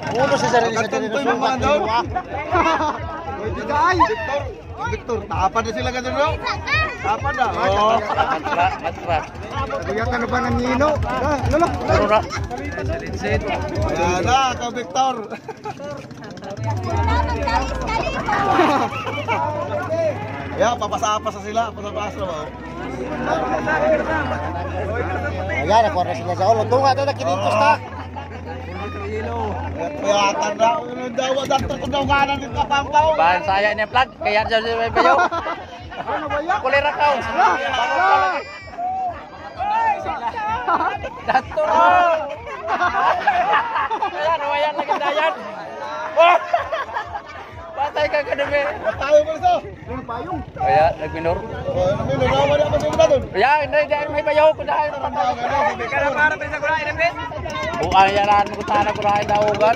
Uno sa sarili sa sarili. Katuntun naman daw. Pwede dahil. Victor, tapan na sila ganun no? Tapan na. Oo. Matra. Naguyatan na ba ng Nino? Lolo. Lolo. Yan na, ka Victor. Ya, papasa-apasa sila. Papasa-apasa mo. Ayan, nakuha na sila sa ulo. Tunga na na, kinitos na. Kuyatan na. Unong dawa, dakto ko daw ganan ng kapampaw. Bahan saya ini plag, kaya dyan si Bayo. Kulera kau. Dato. Ayan, nawayan lagi dayan. Patay ka kademe. Tayo mo ito. Yung payong. Kaya, nagminor. Nawa na kasi ba doon? Ya, hindi may bayaw ko dahil. Kaya para tayo sa kurain ng bit. Buang yaran mo sana kurain daogan.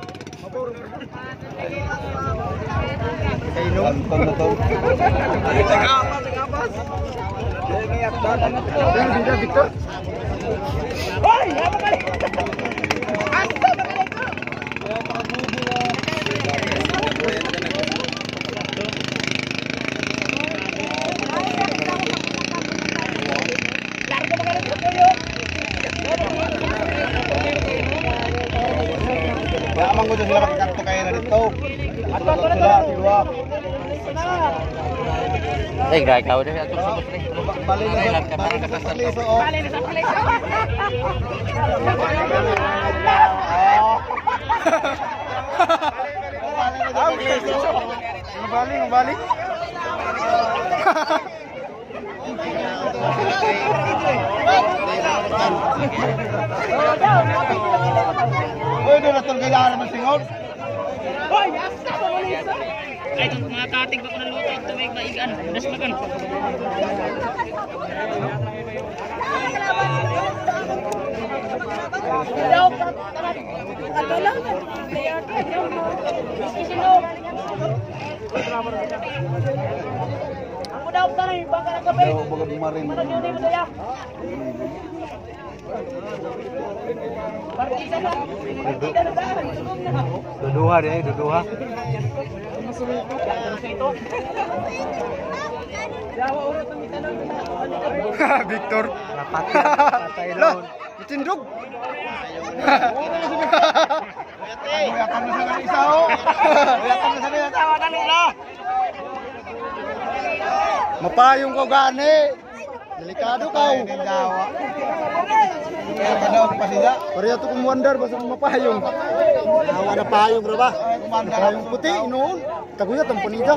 Kainom. Tagapas. Victor. Hoy, apa kali? Kaya amang gusto sila magkanto kayo na dito. Sila, siwa. Eh, gaya kau deh, atur sebut deh. Balik na sa liso. Balik. Uy, doon na itong kailangan naman singon. Hoy, asa mo Lisa? Ay, itong mga katig ba ko ng luto ito may maigan. Das makan. Ako daw tanay baka na kape. Bagad marin. Duduha deh, duduha. Victor. Patay Lah, ditindog. Kuyatan na sa isa ho. Kuyatan na sa isa. Dali na. Mapayong ko gani. Delikado kau. Kaya daw pa sila. Pareha to kumandar basta mapayong. Nawa na payong bro ba? Payong puti noon. Taguyat ang panida.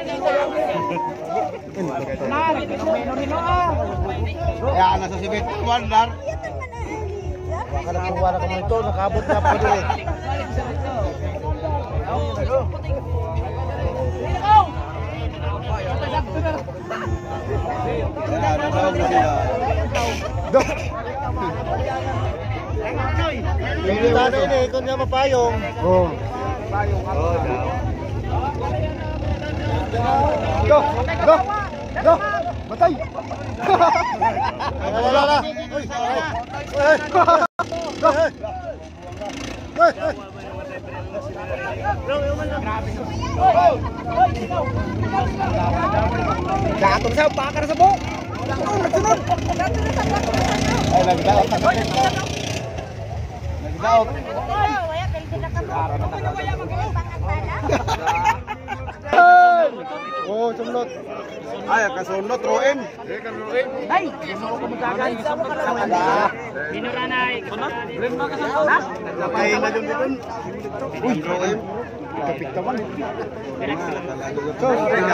Kaya na sa sibit kumandar. Kada kuwala ka mo ito, nakabot na pa dili. Doh. Hindi tano ini, ikaw niya mapayong. Oh. Doh. Doh. Batay. Wala. Uy. Gatong sa pakar sa buhok. Nagsunod. Ay, nagdaot na kasi. Nagdaot. Oh, sumlot. Ay, kasunod, roin. Ay, gusto ko kumagagan. Minuranay. Blend ba ka sa tao? Nagpapay na yun dito. Uy, roin. Kapit ka man. So,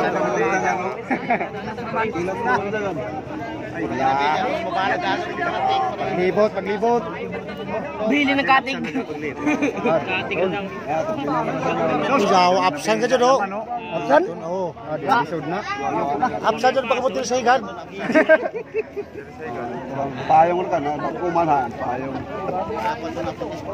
paglibot. Bili ng katig. Katig lang. Jawa absan ka dyan, oh. Absan? Oo. Episode na. Absan dyan pagkabutin sa higan. Payong ka na, kumanan, payong.